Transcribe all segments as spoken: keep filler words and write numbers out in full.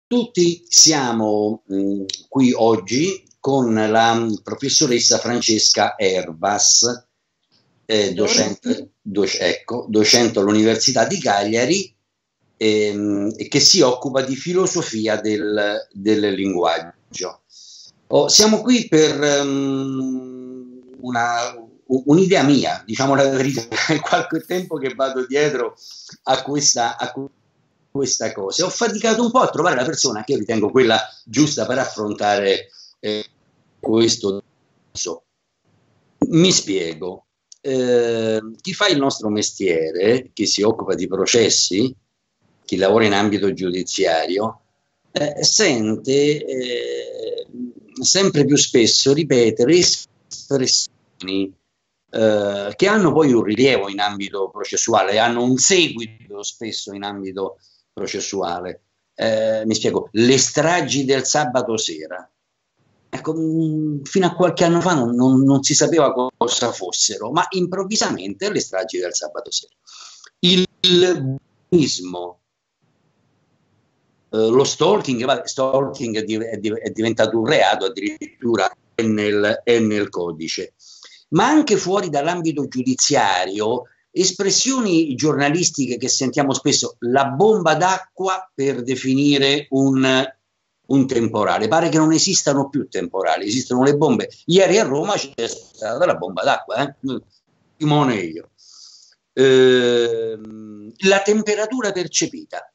Tutti siamo mh, qui oggi con la professoressa Francesca Ervas, eh, docente, doc ecco, docente all'Università di Cagliari, ehm, che si occupa di filosofia del, del linguaggio. Oh, siamo qui per um, un'idea mia, diciamo la verità, è qualche tempo che vado dietro a questa, a questa cosa. Ho faticato un po' a trovare la persona che ritengo quella giusta per affrontare eh, questo. Mi spiego. Eh, chi fa il nostro mestiere, chi si occupa di processi, chi lavora in ambito giudiziario, eh, sente eh, sempre più spesso ripetere espressioni eh, che hanno poi un rilievo in ambito processuale, hanno un seguito spesso in ambito processuale. Eh, mi spiego, le stragi del sabato sera. Ecco, mh, fino a qualche anno fa non, non, non si sapeva cosa fossero, ma improvvisamente le stragi del sabato sera. Il bullismo, eh, lo stalking, vabbè, stalking è, div è, div è diventato un reato, addirittura è nel, è nel codice. Ma anche fuori dall'ambito giudiziario, espressioni giornalistiche che sentiamo spesso, la bomba d'acqua per definire un, un temporale. Pare che non esistano più temporali, esistono le bombe. Ieri a Roma c'è stata la bomba d'acqua, eh? Simone e io. Eh, la temperatura percepita.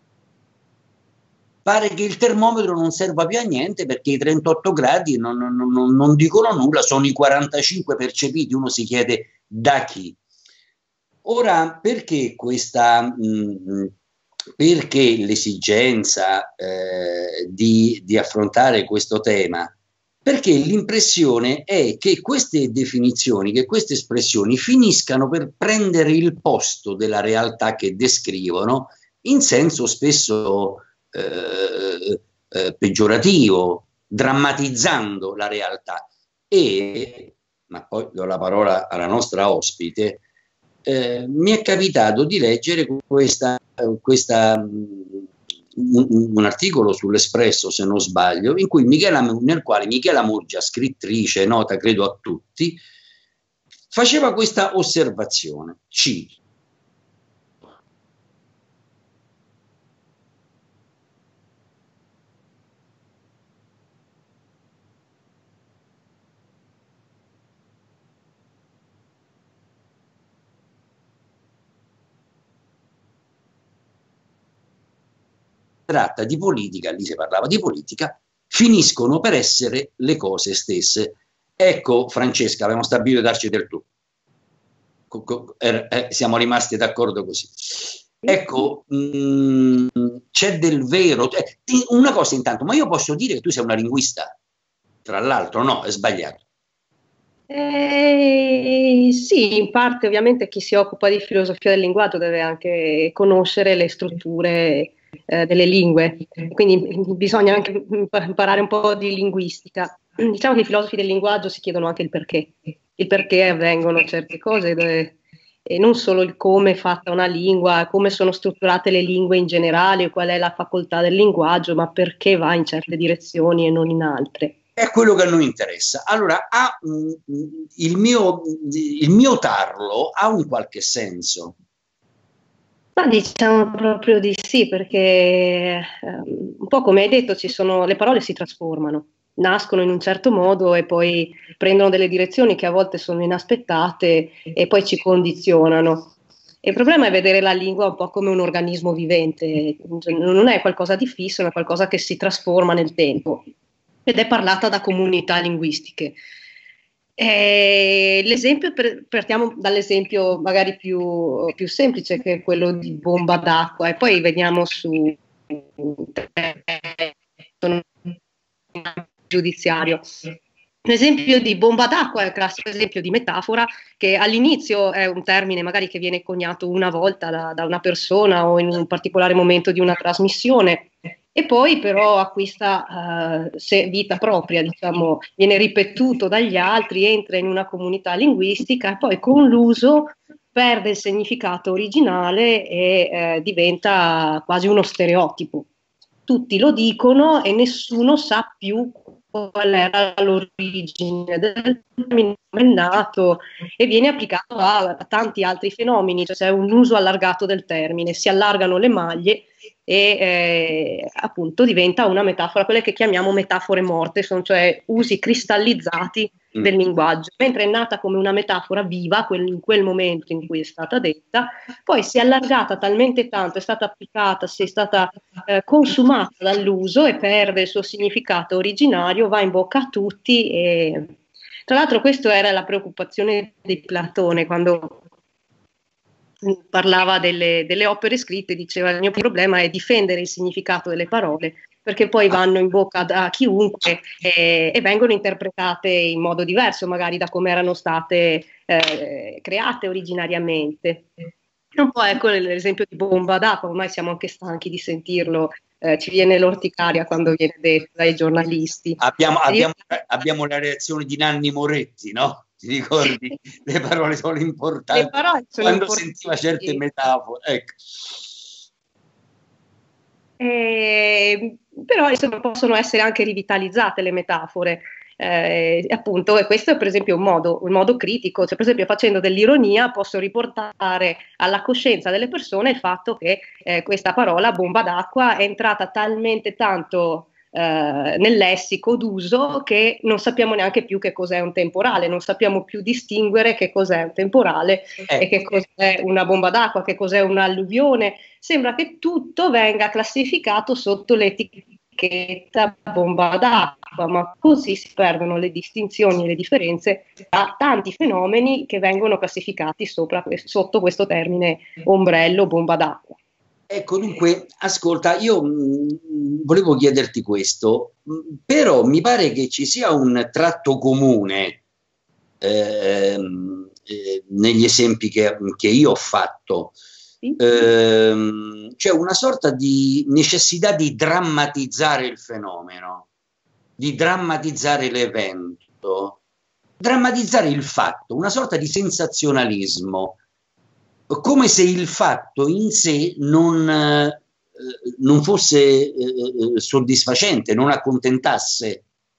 Pare che il termometro non serva più a niente perché i trentotto gradi non, non, non, non dicono nulla, sono i quarantacinque percepiti, uno si chiede da chi. Ora, perché questa, mh, perché l'esigenza eh, di, di affrontare questo tema? Perché l'impressione è che queste definizioni, che queste espressioni finiscano per prendere il posto della realtà che descrivono in senso spesso Eh, eh, peggiorativo, drammatizzando la realtà. E, ma poi do la parola alla nostra ospite, eh, mi è capitato di leggere questa, questa, un, un articolo sull'Espresso, se non sbaglio, in cui Michela, nel quale Michela Murgia, scrittrice nota credo a tutti, faceva questa osservazione, cito: tratta di politica, lì si parlava di politica, finiscono per essere le cose stesse. Ecco, Francesca, avevamo stabilito di darci del tu. Eh, eh, siamo rimasti d'accordo così. Ecco, c'è del vero. Eh, una cosa intanto, ma io posso dire che tu sei una linguista? Tra l'altro, no, è sbagliato. Eh, sì, in parte ovviamente chi si occupa di filosofia del linguaggio deve anche conoscere le strutture eh, delle lingue, quindi bisogna anche imparare un po' di linguistica. Diciamo che i filosofi del linguaggio si chiedono anche il perché, il perché avvengono certe cose, dove, e non solo il come è fatta una lingua, come sono strutturate le lingue in generale, qual è la facoltà del linguaggio, ma perché va in certe direzioni e non in altre. È quello che a noi interessa. Allora, ha, mh, il, mio, il mio tarlo ha un qualche senso? Ma diciamo proprio di sì, perché eh, un po' come hai detto, ci sono, le parole si trasformano, nascono in un certo modo e poi prendono delle direzioni che a volte sono inaspettate e poi ci condizionano. E il problema è vedere la lingua un po' come un organismo vivente, non è qualcosa di fisso, ma è qualcosa che si trasforma nel tempo ed è parlata da comunità linguistiche. Eh, l'esempio, partiamo dall'esempio magari più, più semplice, che è quello di bomba d'acqua, e poi veniamo su giudiziario. L'esempio di bomba d'acqua è un classico esempio di metafora che all'inizio è un termine magari che viene coniato una volta da, da una persona o in un particolare momento di una trasmissione, e poi però acquista uh, se, vita propria, diciamo, viene ripetuto dagli altri, entra in una comunità linguistica e poi con l'uso perde il significato originale e eh, diventa quasi uno stereotipo. tutti lo dicono e nessuno sa più qual era l'origine del termine, come è nato, e viene applicato a, a tanti altri fenomeni, cioè c'è un uso allargato del termine, si allargano le maglie e eh, appunto diventa una metafora, quelle che chiamiamo metafore morte, sono cioè usi cristallizzati mm. del linguaggio, mentre è nata come una metafora viva quel, in quel momento in cui è stata detta, poi si è allargata talmente tanto, è stata applicata, si è stata eh, consumata dall'uso e perde il suo significato originario, va in bocca a tutti e tra l'altro questa era la preoccupazione di Platone quando parlava delle, delle opere scritte, diceva il mio problema è difendere il significato delle parole perché poi vanno in bocca a chiunque e, e vengono interpretate in modo diverso magari da come erano state eh, create originariamente. Un po' ecco l'esempio di bomba d'acqua, ormai siamo anche stanchi di sentirlo, eh, ci viene l'orticaria quando viene detto dai giornalisti. Abbiamo, abbiamo, abbiamo la reazione di Nanni Moretti, no? Ti ricordi? Le parole sono importanti. Le parole sono quando importanti. sentiva certe metafore, ecco. Eh, però insomma possono essere anche rivitalizzate le metafore. Eh, appunto, e questo è per esempio un modo, un modo critico, cioè per esempio facendo dell'ironia posso riportare alla coscienza delle persone il fatto che eh, questa parola bomba d'acqua è entrata talmente tanto eh, nel lessico d'uso che non sappiamo neanche più che cos'è un temporale, non sappiamo più distinguere che cos'è un temporale eh. e che cos'è una bomba d'acqua, che cos'è un'alluvione. Sembra che tutto venga classificato sotto l'etichetta bomba d'acqua, ma così si perdono le distinzioni e le differenze tra tanti fenomeni che vengono classificati sopra, sotto questo termine ombrello bomba d'acqua. Ecco, dunque, ascolta, io mh, volevo chiederti questo, mh, però mi pare che ci sia un tratto comune eh, eh, negli esempi che, che io ho fatto. Ehm, c'è una sorta di necessità di drammatizzare il fenomeno, di drammatizzare l'evento, drammatizzare il fatto, una sorta di sensazionalismo, come se il fatto in sé non, eh, non fosse eh, soddisfacente, non accontentasse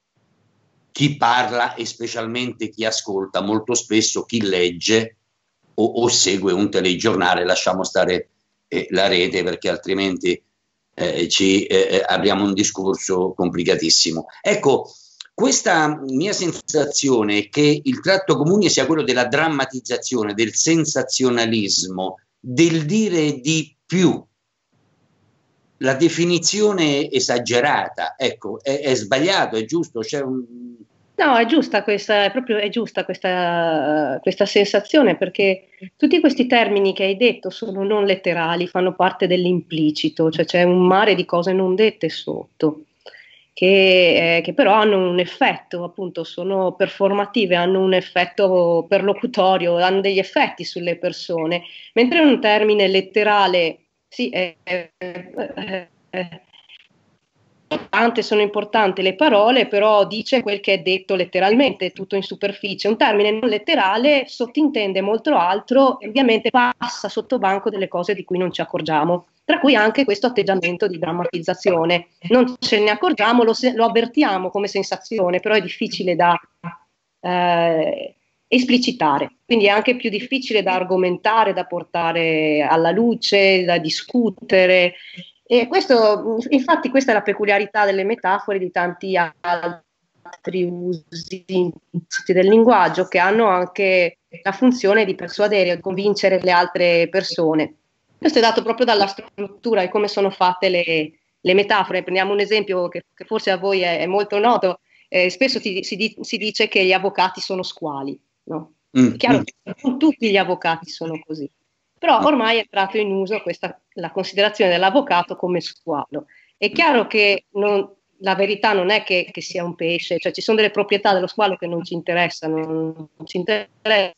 chi parla e specialmente chi ascolta, molto spesso chi legge O, o segue un telegiornale, lasciamo stare eh, la rete perché altrimenti eh, ci eh, apriamo un discorso complicatissimo. Ecco, questa mia sensazione è che il tratto comune sia quello della drammatizzazione, del sensazionalismo, del dire di più. La definizione esagerata, ecco, è, è sbagliato, è giusto, c'è un... No, è giusta questa, è proprio, è giusta questa, questa sensazione perché tutti questi termini che hai detto sono non letterali, fanno parte dell'implicito, cioè c'è un mare di cose non dette sotto, che, eh, che però hanno un effetto, appunto, sono performative, hanno un effetto perlocutorio, hanno degli effetti sulle persone, mentre un termine letterale, sì, è, è, è, è sono importanti le parole, però dice quel che è detto letteralmente, tutto in superficie. Un termine non letterale sottintende molto altro e ovviamente passa sotto banco delle cose di cui non ci accorgiamo, tra cui anche questo atteggiamento di drammatizzazione. Non ce ne accorgiamo, lo, lo avvertiamo come sensazione, però è difficile da eh, esplicitare, quindi è anche più difficile da argomentare, da portare alla luce, da discutere. E questo, infatti questa è la peculiarità delle metafore di tanti altri usi del linguaggio che hanno anche la funzione di persuadere o di convincere le altre persone. Questo è dato proprio dalla struttura e come sono fatte le, le metafore. Prendiamo un esempio che, che forse a voi è, è molto noto. Eh, spesso ti, si, di, si dice che gli avvocati sono squali, no? Mm. È chiaro che non tutti gli avvocati sono così. Però ormai è entrato in uso questa, la considerazione dell'avvocato come squalo. È chiaro che non, la verità non è che, che sia un pesce, cioè ci sono delle proprietà dello squalo che non ci interessano, non ci interessa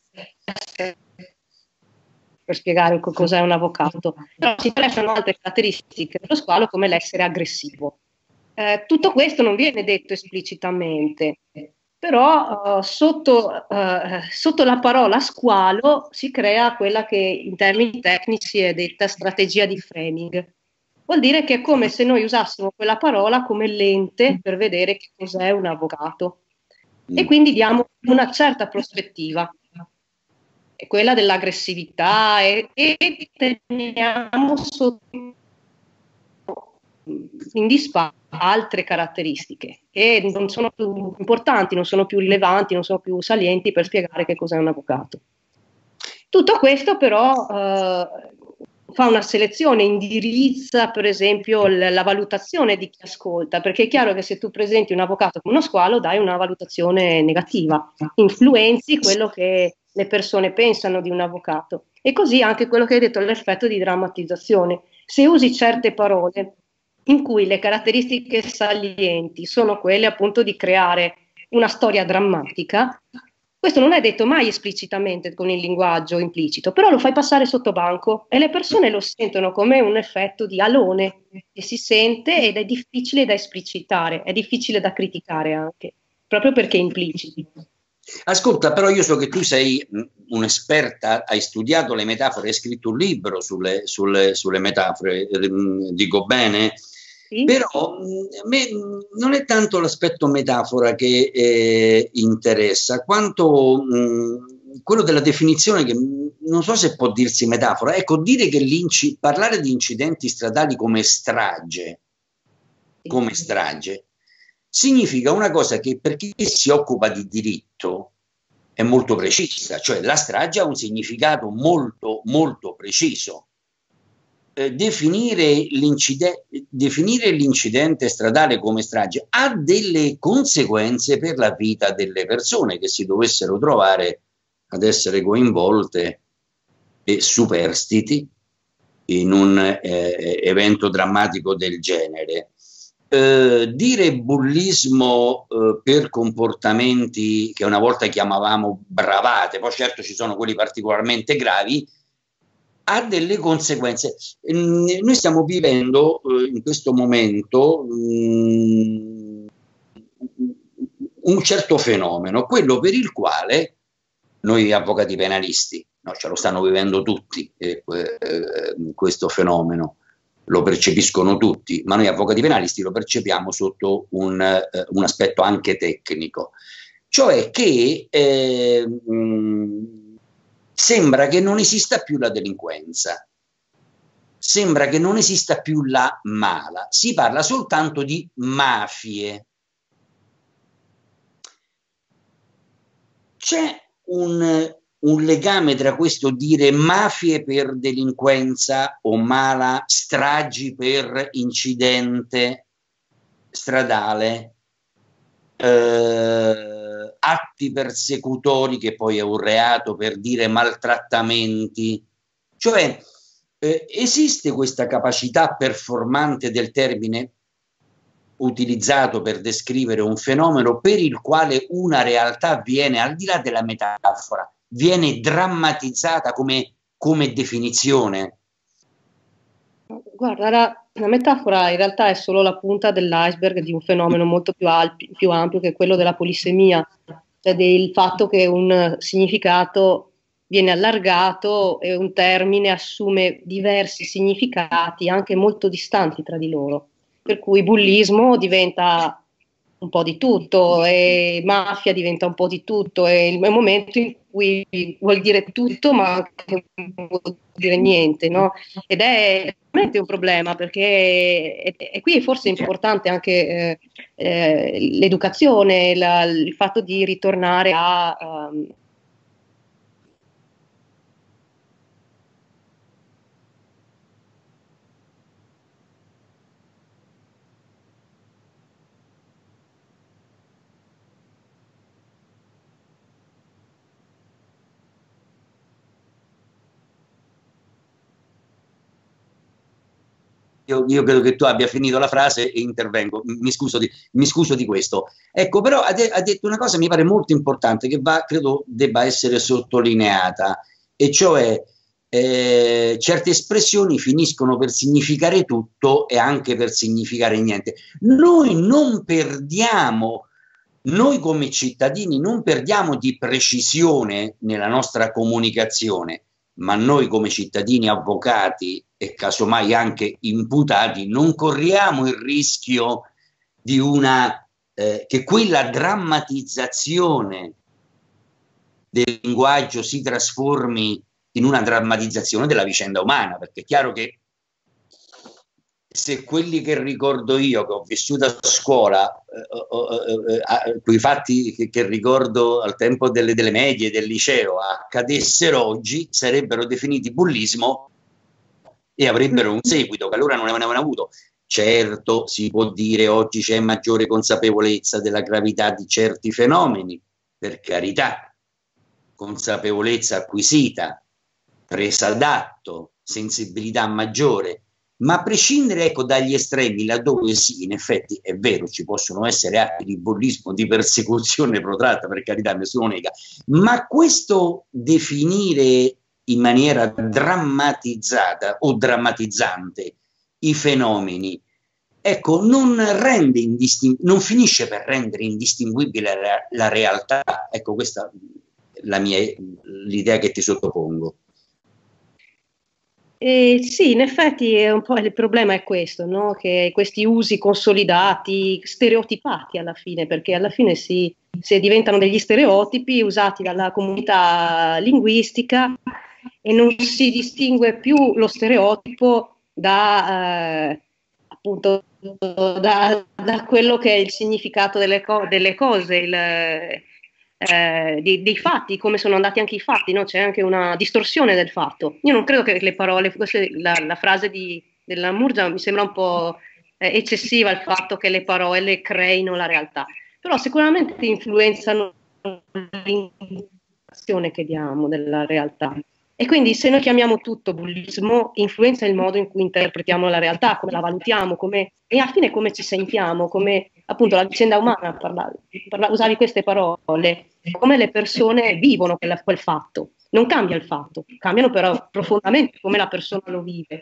per spiegare cos'è un avvocato, però ci interessano altre caratteristiche dello squalo come l'essere aggressivo. Eh, tutto questo non viene detto esplicitamente, però uh, sotto, uh, sotto la parola squalo si crea quella che in termini tecnici è detta strategia di framing. vuol dire che è come se noi usassimo quella parola come lente per vedere che cos'è un avvocato. Mm. E quindi diamo una certa prospettiva, è quella dell'aggressività, e, e teniamo sotto in disparte altre caratteristiche che non sono più importanti, non sono più rilevanti, non sono più salienti per spiegare che cos'è un avvocato. Tutto questo però eh, fa una selezione, indirizza per esempio l- la valutazione di chi ascolta, perché è chiaro che se tu presenti un avvocato come uno squalo dai una valutazione negativa, influenzi quello che le persone pensano di un avvocato, e così anche quello che hai detto, l'effetto di drammatizzazione. Se usi certe parole in cui le caratteristiche salienti sono quelle appunto di creare una storia drammatica, questo non è detto mai esplicitamente con il linguaggio implicito, però lo fai passare sotto banco e le persone lo sentono come un effetto di alone che si sente, ed è difficile da esplicitare, è difficile da criticare anche, proprio perché è implicito. Ascolta, però io so che tu sei un'esperta, hai studiato le metafore, hai scritto un libro sulle, sulle, sulle metafore, dico bene? Sì. Però a me non è tanto l'aspetto metafora che eh, interessa, quanto mh, quello della definizione, che non so se può dirsi metafora. Ecco, dire che parlare di incidenti stradali come strage, come strage, significa una cosa che per chi si occupa di diritto è molto precisa, cioè la strage ha un significato molto, molto preciso. Eh, definire l'incidente, definire l'incidente stradale come strage ha delle conseguenze per la vita delle persone che si dovessero trovare ad essere coinvolte e superstiti in un eh, evento drammatico del genere. Eh, dire bullismo eh, per comportamenti che una volta chiamavamo bravate, poi certo ci sono quelli particolarmente gravi, ha delle conseguenze. Eh, noi stiamo vivendo eh, in questo momento mh, un certo fenomeno, quello per il quale noi avvocati penalisti, no, ce lo stanno vivendo tutti eh, eh, questo fenomeno, lo percepiscono tutti, ma noi avvocati penalisti lo percepiamo sotto un, eh, un aspetto anche tecnico, cioè che eh, mh, sembra che non esista più la delinquenza, sembra che non esista più la mala, si parla soltanto di mafie. C'è un, un legame tra questo dire mafie per delinquenza o mala, stragi per incidente stradale, eh, atti persecutori, che poi è un reato, per dire maltrattamenti, cioè eh, esiste questa capacità performante del termine utilizzato per descrivere un fenomeno per il quale una realtà viene, al di là della metafora, viene drammatizzata come, come definizione? Guarda, la, la metafora in realtà è solo la punta dell'iceberg di un fenomeno molto più, alpi, più ampio, che è quello della polissemia, cioè del fatto che un significato viene allargato e un termine assume diversi significati anche molto distanti tra di loro. Per cui bullismo diventa un po' di tutto, e mafia diventa un po' di tutto, è il momento in cui vuol dire tutto ma anche non vuol dire niente, no? Ed è veramente un problema, perché e, e qui forse è importante anche eh, eh, l'educazione, la, il fatto di ritornare a... Um, Io, io credo che tu abbia finito la frase e intervengo, mi scuso di, mi scuso di questo. Ecco, però ha, de ha detto una cosa, mi pare molto importante, che va, credo debba essere sottolineata, e cioè eh, certe espressioni finiscono per significare tutto e anche per significare niente. Noi non perdiamo, noi come cittadini non perdiamo di precisione nella nostra comunicazione, ma noi come cittadini avvocati e casomai anche imputati non corriamo il rischio di una eh, che quella drammatizzazione del linguaggio si trasformi in una drammatizzazione della vicenda umana, perché è chiaro che se quelli che ricordo io, che ho vissuto a scuola, eh, eh, eh, quei fatti che, che ricordo al tempo delle, delle medie, del liceo, accadessero oggi, sarebbero definiti bullismo e avrebbero un seguito che allora non avevano avuto. Certo, si può dire oggi c'è maggiore consapevolezza della gravità di certi fenomeni, per carità, consapevolezza acquisita, presa d'atto, sensibilità maggiore, ma a prescindere, ecco, dagli estremi, laddove sì, in effetti è vero, ci possono essere atti di bullismo, di persecuzione protratta, per carità, nessuno nega, ma questo definire in maniera drammatizzata o drammatizzante i fenomeni, ecco, non rende non finisce per rendere indistinguibile la, la realtà. Ecco, questa è la mia, l'idea che ti sottopongo. Eh, sì, in effetti è un po' il problema è questo, no? Che questi usi consolidati, stereotipati alla fine, perché alla fine si, si diventano degli stereotipi usati dalla comunità linguistica e non si distingue più lo stereotipo da, eh, appunto, da, da quello che è il significato delle, co- delle cose, il, eh, dei, dei fatti, come sono andati anche i fatti, no? C'è anche una distorsione del fatto. Io non credo che le parole, la, la frase di, della Murgia mi sembra un po' eh, eccessiva, il fatto che le parole creino la realtà, però sicuramente influenzano l'interpretazione che diamo della realtà. E quindi se noi chiamiamo tutto bullismo, influenza il modo in cui interpretiamo la realtà, come la valutiamo, come, e alla fine come ci sentiamo, come appunto la vicenda umana, parla, parla, usavi queste parole, come le persone vivono quel, quel fatto. Non cambia il fatto, cambiano però profondamente come la persona lo vive.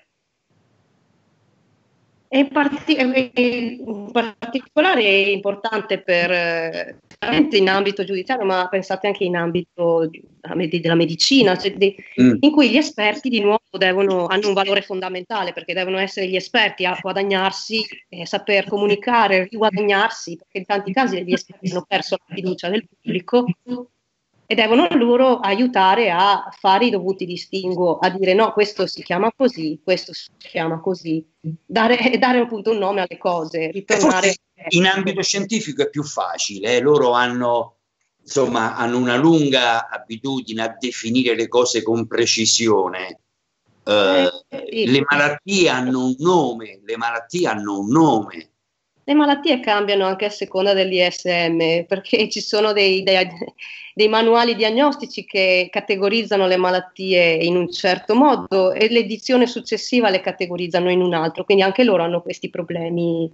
E in, parti- in particolare è importante per, eh, in ambito giudiziario, ma pensate anche in ambito della medicina, cioè di, mm. in cui gli esperti di nuovo devono, hanno un valore fondamentale, perché devono essere gli esperti a guadagnarsi, eh, saper comunicare, riguadagnarsi, perché in tanti casi gli esperti hanno perso la fiducia del pubblico e devono loro aiutare a fare i dovuti distinguo, a dire no, questo si chiama così, questo si chiama così, dare, dare appunto un nome alle cose, ritornare. In ambito scientifico è più facile, eh? Loro hanno, insomma, hanno una lunga abitudine a definire le cose con precisione. Eh, eh, sì. Le malattie hanno un nome, le malattie hanno un nome. Le malattie cambiano anche a seconda dell'I S M, perché ci sono dei, dei, dei manuali diagnostici che categorizzano le malattie in un certo modo e l'edizione successiva le categorizzano in un altro, quindi anche loro hanno questi problemi.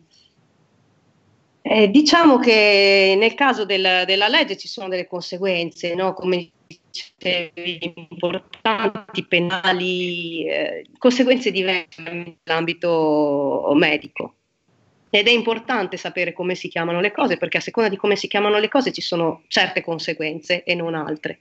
Eh, diciamo che nel caso del, della legge ci sono delle conseguenze, no? Come dicevi, importanti, penali, eh, conseguenze diverse nell'ambito medico. Ed è importante sapere come si chiamano le cose, perché a seconda di come si chiamano le cose ci sono certe conseguenze e non altre.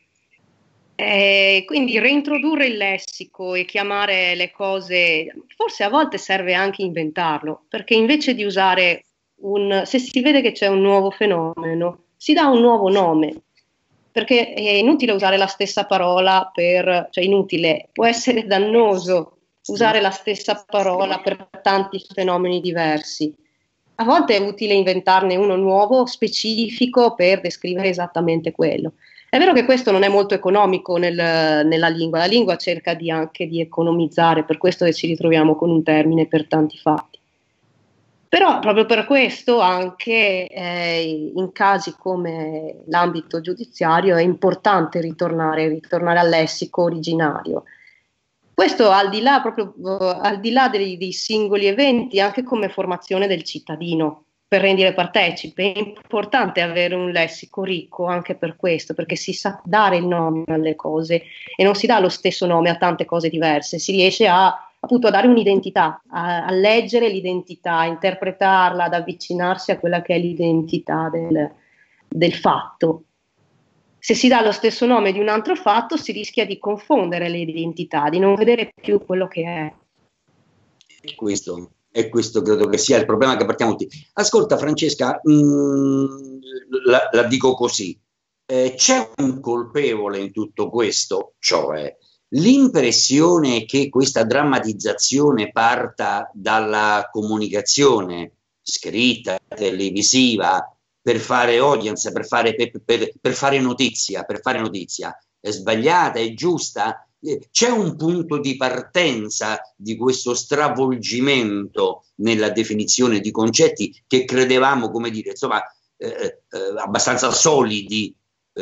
Eh, quindi reintrodurre il lessico e chiamare le cose, forse a volte serve anche inventarlo, perché invece di usare un, se si vede che c'è un nuovo fenomeno, si dà un nuovo nome, perché è inutile usare la stessa parola per, cioè inutile, può essere dannoso usare la stessa parola per tanti fenomeni diversi. A volte è utile inventarne uno nuovo, specifico, per descrivere esattamente quello. È vero che questo non è molto economico nel, nella lingua, la lingua cerca di anche di economizzare, per questo che ci ritroviamo con un termine per tanti fatti. Però proprio per questo anche eh, in casi come l'ambito giudiziario è importante ritornare, ritornare al lessico originario. Questo al di là, proprio, uh, al di là dei, dei singoli eventi, anche come formazione del cittadino, per rendere partecipe. È importante avere un lessico ricco anche per questo, perché si sa dare il nome alle cose e non si dà lo stesso nome a tante cose diverse, si riesce a, appunto, a dare un'identità, a, a leggere l'identità, a interpretarla, ad avvicinarsi a quella che è l'identità del, del fatto. se si dà lo stesso nome di un altro fatto si rischia di confondere le identità, di non vedere più quello che è. Questo, e questo credo che sia il problema che partiamo tutti. Ascolta Francesca, mh, la, la dico così, eh, c'è un colpevole in tutto questo, cioè l'impressione che questa drammatizzazione parta dalla comunicazione scritta, televisiva, per fare audience, per fare, per, per, per fare notizia, per fare notizia, è sbagliata, è giusta? C'è un punto di partenza di questo stravolgimento nella definizione di concetti che credevamo, come dire, insomma, eh, eh, abbastanza solidi.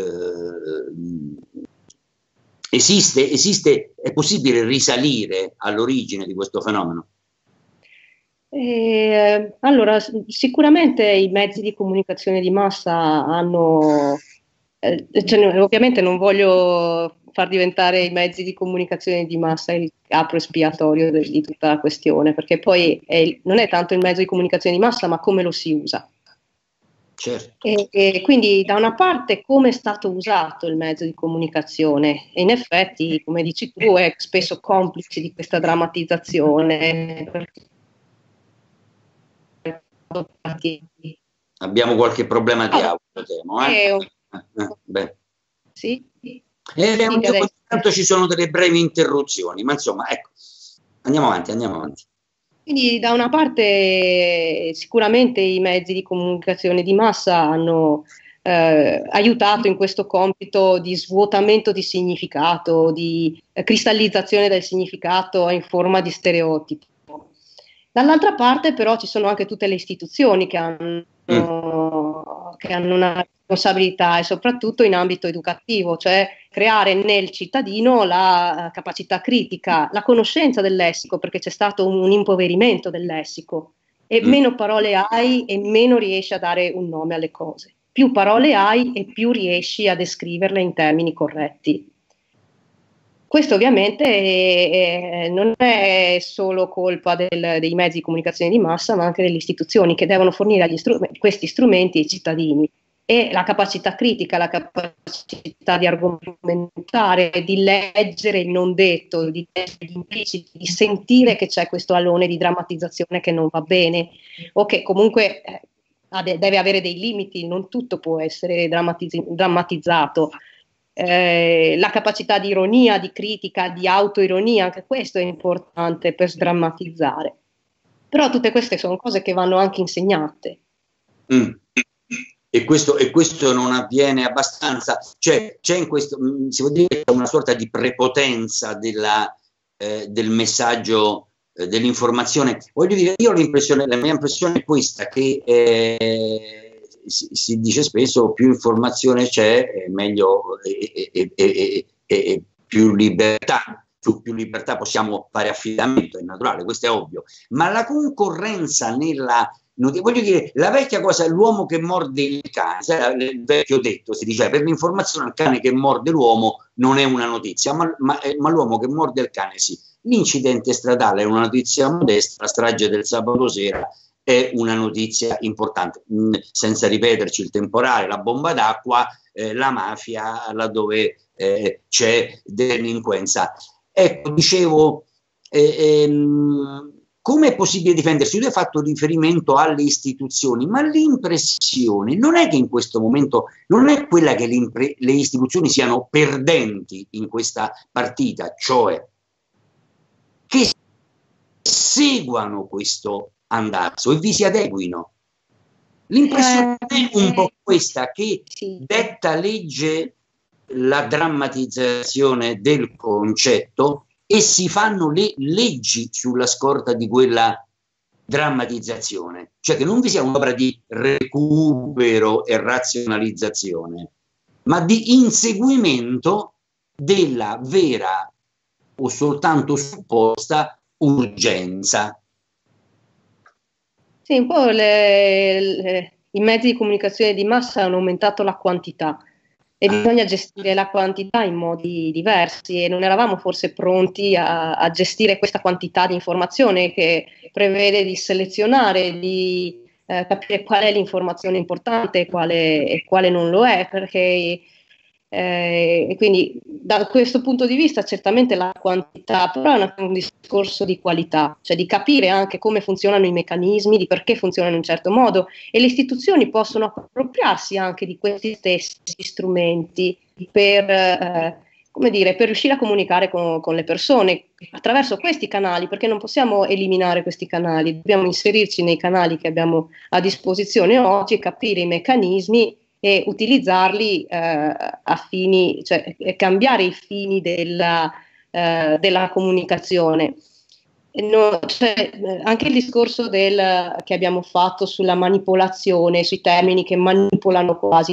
Eh, esiste, esiste, è possibile risalire all'origine di questo fenomeno? Eh, allora, sicuramente i mezzi di comunicazione di massa hanno, eh, cioè, ovviamente non voglio far diventare i mezzi di comunicazione di massa il capro espiatorio de, di tutta la questione, perché poi è, non è tanto il mezzo di comunicazione di massa, ma come lo si usa. Certo. E, e quindi da una parte come è stato usato il mezzo di comunicazione, e in effetti, come dici tu, è spesso complice di questa drammatizzazione. Abbiamo qualche problema di audio, temo, eh? Un... Eh, beh. Sì? E ogni tanto ci sono delle brevi interruzioni, ma insomma, ecco, andiamo avanti, andiamo avanti. Quindi da una parte sicuramente i mezzi di comunicazione di massa hanno eh, aiutato in questo compito di svuotamento di significato, di eh, cristallizzazione del significato in forma di stereotipo. Dall'altra parte però ci sono anche tutte le istituzioni che hanno, mm. che hanno una responsabilità, e soprattutto in ambito educativo, cioè creare nel cittadino la uh, capacità critica, la conoscenza del lessico, perché c'è stato un, un impoverimento del lessico, e mm. meno parole hai e meno riesci a dare un nome alle cose. Più parole hai e più riesci a descriverle in termini corretti. Questo ovviamente è, è, non è solo colpa del, dei mezzi di comunicazione di massa, ma anche delle istituzioni che devono fornire agli strumenti, questi strumenti ai cittadini. E la capacità critica, la capacità di argomentare, di leggere il non detto, di leggere gli impliciti, di sentire che c'è questo alone di drammatizzazione che non va bene, o che comunque eh, deve avere dei limiti, non tutto può essere drammatizz- drammatizzato. Eh, la capacità di ironia, di critica, di autoironia, anche questo è importante per sdrammatizzare. Però tutte queste sono cose che vanno anche insegnate. Mm. E questo, e questo non avviene abbastanza, cioè c'è in questo, si può dire, una sorta di prepotenza della, eh, del messaggio, eh, dell'informazione. Voglio dire, io ho l'impressione, la mia impressione è questa, che eh, si, si dice spesso più informazione c'è, meglio e, e, e, e più libertà. Su più libertà possiamo fare affidamento, è naturale, questo è ovvio, ma la concorrenza nella... voglio dire, la vecchia cosa è l'uomo che morde il cane, sai, il vecchio detto, si dice, per l'informazione al cane che morde l'uomo non è una notizia, ma, ma, ma l'uomo che morde il cane sì. L'incidente stradale è una notizia modesta, la strage del sabato sera è una notizia importante, mh, senza ripeterci il temporale, la bomba d'acqua, eh, la mafia, laddove eh, c'è delinquenza. Ecco, dicevo, eh, ehm, come è possibile difendersi? Tu hai fatto riferimento alle istituzioni, ma l'impressione non è che in questo momento, non è quella che le istituzioni siano perdenti in questa partita, cioè che seguano questo andazzo e vi si adeguino. L'impressione è un po' questa, che detta legge la drammatizzazione del concetto e si fanno le leggi sulla scorta di quella drammatizzazione, cioè che non vi sia un'opera di recupero e razionalizzazione, ma di inseguimento della vera o soltanto supposta urgenza. Sì, un po' le, le, i mezzi di comunicazione di massa hanno aumentato la quantità e bisogna gestire la quantità in modi diversi, e non eravamo forse pronti a, a gestire questa quantità di informazione che prevede di selezionare, di eh, capire qual è l'informazione importante e quale, e quale non lo è, perché Eh, e quindi da questo punto di vista certamente la quantità, però è una, un discorso di qualità, cioè di capire anche come funzionano i meccanismi, di perché funzionano in un certo modo, e le istituzioni possono appropriarsi anche di questi stessi strumenti per, eh, come dire, per riuscire a comunicare con, con le persone attraverso questi canali, perché non possiamo eliminare questi canali, dobbiamo inserirci nei canali che abbiamo a disposizione oggi e capire i meccanismi e utilizzarli eh, a fini, cioè cambiare i fini della, eh, della comunicazione. E no, cioè, anche il discorso del, che abbiamo fatto sulla manipolazione, sui termini che manipolano quasi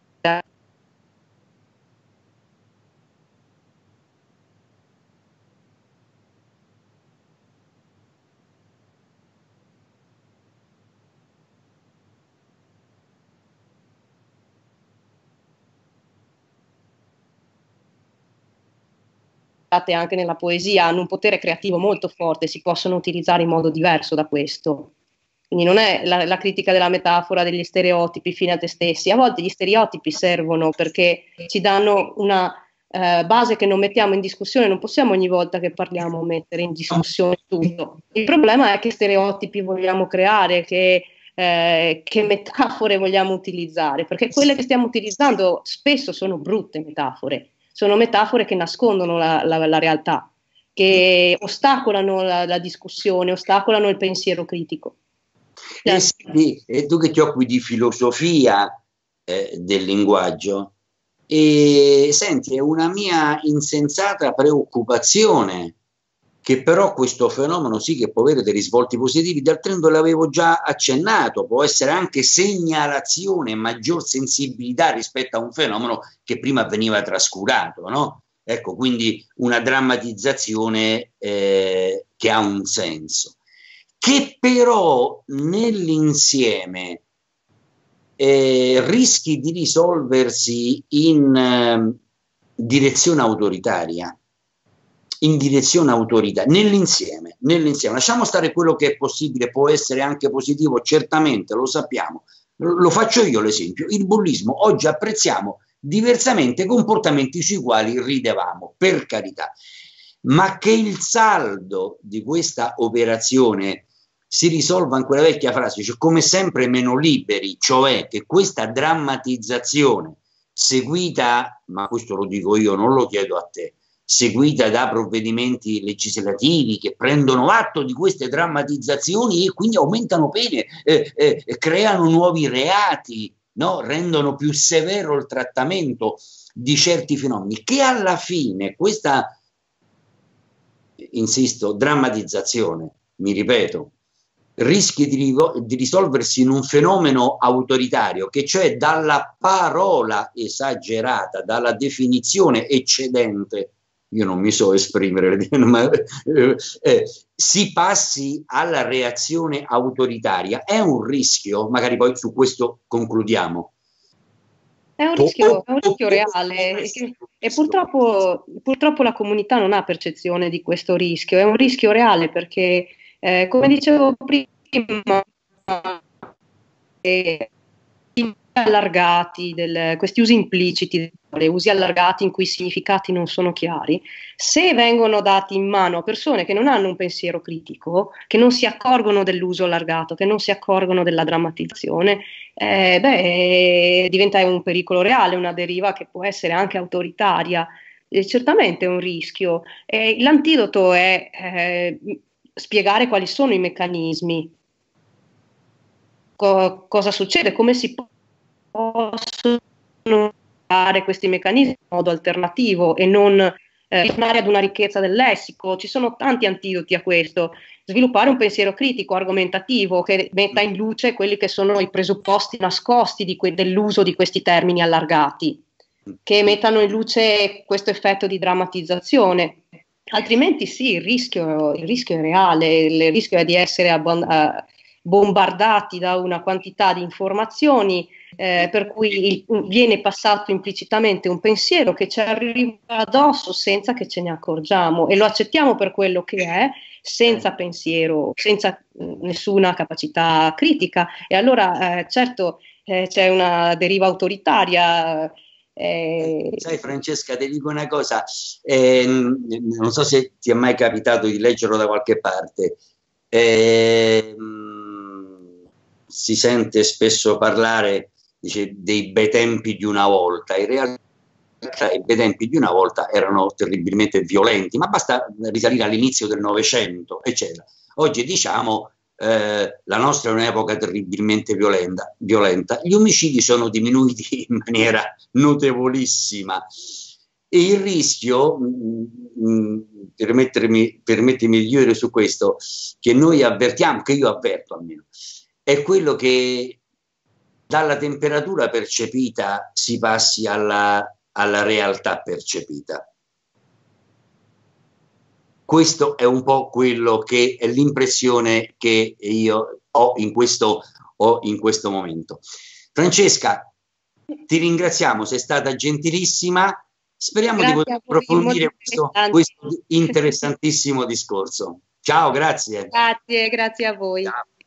anche nella poesia hanno un potere creativo molto forte, si possono utilizzare in modo diverso da questo. Quindi non è la, la critica della metafora degli stereotipi fine a te stessi, a volte gli stereotipi servono perché ci danno una eh, base che non mettiamo in discussione, non possiamo ogni volta che parliamo mettere in discussione tutto. Il problema è che stereotipi vogliamo creare, che, eh, che metafore vogliamo utilizzare, perché quelle che stiamo utilizzando spesso sono brutte metafore. Sono metafore che nascondono la, la, la realtà, che ostacolano la, la discussione, ostacolano il pensiero critico. E, sì, e tu che ti occupi di filosofia eh, del linguaggio, e senti, è una mia insensata preoccupazione che però questo fenomeno sì che può avere dei risvolti positivi, d'altronde l'avevo già accennato, può essere anche segnalazione e maggior sensibilità rispetto a un fenomeno che prima veniva trascurato, no? Ecco, quindi una drammatizzazione eh, che ha un senso, che però nell'insieme eh, rischi di risolversi in eh, direzione autoritaria. in direzione autoritaria, nell'insieme, nell'insieme. Lasciamo stare quello che è possibile, può essere anche positivo, certamente, lo sappiamo. Lo faccio io l'esempio. Il bullismo, oggi apprezziamo diversamente comportamenti sui quali ridevamo, per carità. Ma che il saldo di questa operazione si risolva in quella vecchia frase, cioè come sempre meno liberi, cioè che questa drammatizzazione seguita, ma questo lo dico io, non lo chiedo a te, seguita da provvedimenti legislativi che prendono atto di queste drammatizzazioni e quindi aumentano pene, eh, eh, creano nuovi reati, no? Rendono più severo il trattamento di certi fenomeni, che alla fine questa, insisto, drammatizzazione, mi ripeto, rischi di, di risolversi in un fenomeno autoritario, che cioè dalla parola esagerata, dalla definizione eccedente, io non mi so esprimere, ma eh, eh, si passi alla reazione autoritaria. È un rischio, magari poi su questo concludiamo. È un rischio, è un rischio reale e, e purtroppo, purtroppo la comunità non ha percezione di questo rischio, è un rischio reale perché, eh, come dicevo prima, eh, allargati, del, questi usi impliciti, usi allargati in cui i significati non sono chiari, se vengono dati in mano a persone che non hanno un pensiero critico, che non si accorgono dell'uso allargato, che non si accorgono della drammatizzazione, eh, beh, diventa un pericolo reale, una deriva che può essere anche autoritaria. Eh, certamente è un rischio. Eh, l'antidoto è eh, spiegare quali sono i meccanismi, co- cosa succede, come si possono fare questi meccanismi in modo alternativo e non eh, ritornare ad una ricchezza del lessico. Ci sono tanti antidoti a questo. Sviluppare un pensiero critico, argomentativo, che metta in luce quelli che sono i presupposti nascosti di que- dell'uso di questi termini allargati, che mettano in luce questo effetto di drammatizzazione. Altrimenti sì, il rischio, il rischio è reale, il rischio è di essere abbon- uh, bombardati da una quantità di informazioni eh, per cui il, viene passato implicitamente un pensiero che ci arriva addosso senza che ce ne accorgiamo e lo accettiamo per quello che è, senza pensiero, senza mh, nessuna capacità critica. E allora eh, certo eh, c'è una deriva autoritaria Eh, Sai Francesca, ti dico una cosa, eh, non so se ti è mai capitato di leggerlo da qualche parte, eh, si sente spesso parlare, dice, dei bei tempi di una volta. In realtà i bei tempi di una volta erano terribilmente violenti, ma basta risalire all'inizio del Novecento, eccetera. Oggi diciamo eh, la nostra è un'epoca terribilmente violenta, violenta. Gli omicidi sono diminuiti in maniera notevolissima e il rischio, mh, permettermi, permettimi di dire su questo, che noi avvertiamo, che io avverto almeno, è quello che dalla temperatura percepita si passi alla, alla realtà percepita. Questo è un po' quello che è l'impressione che io ho in questo, ho in questo momento. Francesca, ti ringraziamo, sei stata gentilissima. Speriamo Grazie di poter voi, approfondire questo, questo interessantissimo discorso. Ciao, grazie. Grazie, grazie a voi. Ciao.